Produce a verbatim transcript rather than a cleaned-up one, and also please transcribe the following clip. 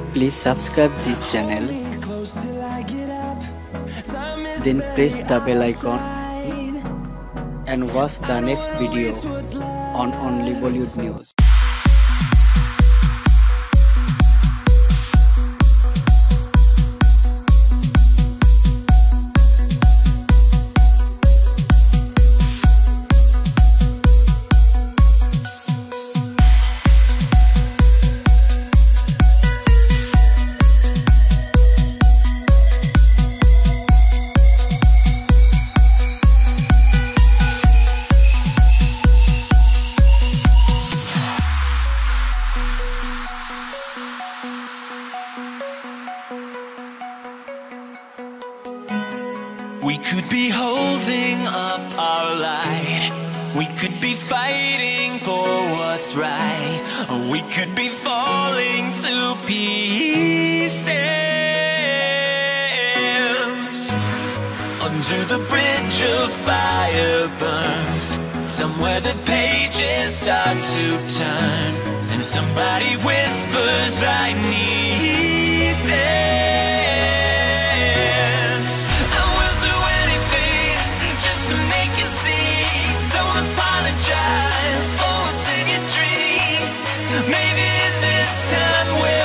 Please subscribe this channel, then press the bell icon and watch the next video on Only Bollywood News. We could be holding up our light, we could be fighting for what's right, or we could be falling to pieces. Under the bridge of fire burns, somewhere the pages start to turn, and somebody whispers, I need this. Maybe this time we're